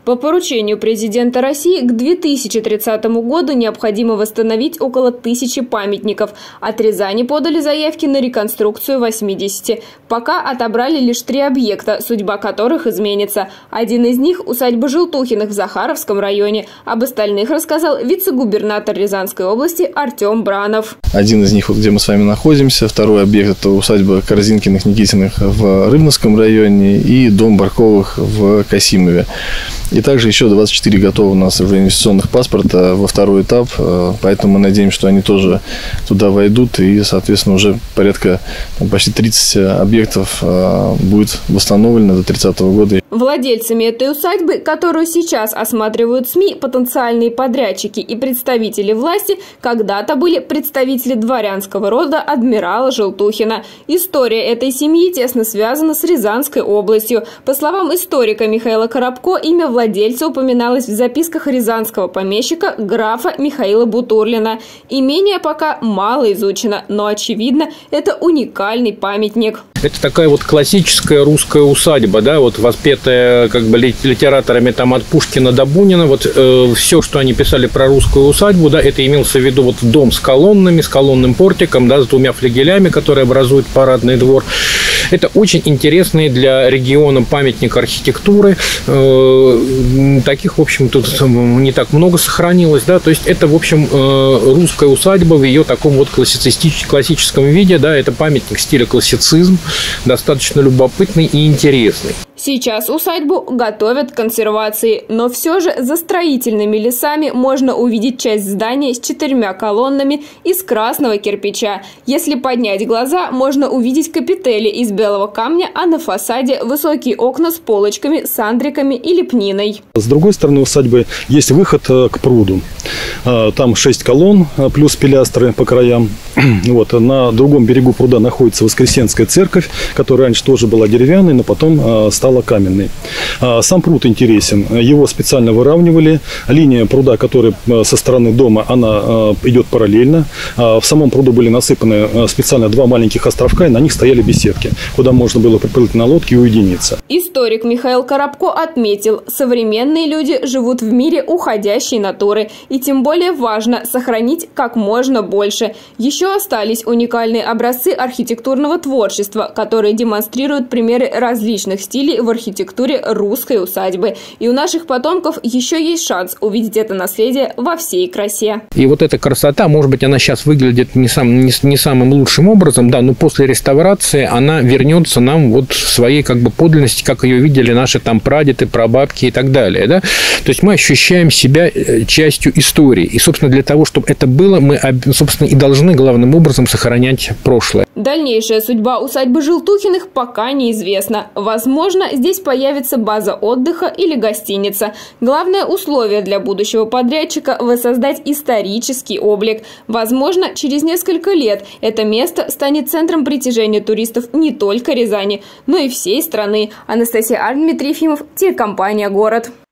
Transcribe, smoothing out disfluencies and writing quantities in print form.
По поручению президента России к 2030 году необходимо восстановить около 1000 памятников. От Рязани подали заявки на реконструкцию 80. Пока отобрали лишь 3 объекта, судьба которых изменится. Один из них – усадьба Желтухиных в Захаровском районе. Об остальных рассказал вице-губернатор Рязанской области Артем Бранов. Один из них, где мы с вами находимся. Второй объект – это усадьба Корзинкиных-Никитиных в Рыбновском районе и дом Барковых в Касимове. И также еще 24 готовы у нас уже инвестиционных паспорта во второй этап, поэтому мы надеемся, что они тоже туда войдут, и, соответственно, уже порядка почти 30 объектов будет восстановлено до 30 года. Владельцами этой усадьбы, которую сейчас осматривают СМИ, потенциальные подрядчики и представители власти, когда-то были представители дворянского рода адмирала Желтухина. История этой семьи тесно связана с Рязанской областью. По словам историка Михаила Коробко, имя владельца упоминалось в записках рязанского помещика графа Михаила Бутурлина. Имение пока мало изучено, но, очевидно, это уникальный памятник. Это такая вот классическая русская усадьба, да, вот воспетая как бы литераторами там от Пушкина до Бунина. Вот все, что они писали про русскую усадьбу, да, это имелся в виду вот дом с колоннами, с колонным портиком, да, с 2 флигелями, которые образуют парадный двор. Это очень интересный для региона памятник архитектуры. Таких, в общем, тут не так много сохранилось, да, то есть это, в общем, русская усадьба в ее таком вот классическом виде, да, это памятник стиля классицизм, достаточно любопытный и интересный. Сейчас усадьбу готовят к консервации, но все же за строительными лесами можно увидеть часть здания с 4 колоннами из красного кирпича. Если поднять глаза, можно увидеть капители из белого камня, а на фасаде высокие окна с полочками, сандриками и лепниной. С другой стороны усадьбы есть выход к пруду. Там 6 колонн плюс пилястры по краям. Вот. На другом берегу пруда находится Воскресенская церковь, которая раньше тоже была деревянной, но потом стала каменной. Сам пруд интересен. Его специально выравнивали. Линия пруда, которая со стороны дома, она идет параллельно. В самом пруду были насыпаны специально 2 маленьких островка, и на них стояли беседки, куда можно было приплыть на лодке и уединиться. Историк Михаил Коробко отметил, современные люди живут в мире уходящей натуры, и тем более важно сохранить как можно больше. Еще остались уникальные образцы архитектурного творчества, которые демонстрируют примеры различных стилей в архитектуре русской усадьбы. И у наших потомков еще есть шанс увидеть это наследие во всей красе. И вот эта красота, может быть, она сейчас выглядит не самым лучшим образом, да, но после реставрации она вернется нам вот в своей как бы подлинности, как ее видели наши там прадеды, прабабки и так далее, да. То есть мы ощущаем себя частью истории. И, собственно, для того, чтобы это было, мы, собственно, и должны главным образом сохранять прошлое. Дальнейшая судьба усадьбы Желтухиных пока неизвестна. Возможно, здесь появится база отдыха или гостиница. Главное условие для будущего подрядчика – воссоздать исторический облик. Возможно, через несколько лет это место станет центром притяжения туристов не только Рязани, но и всей страны. Анастасия Арн, Дмитрий Ефимов, телекомпания «Город».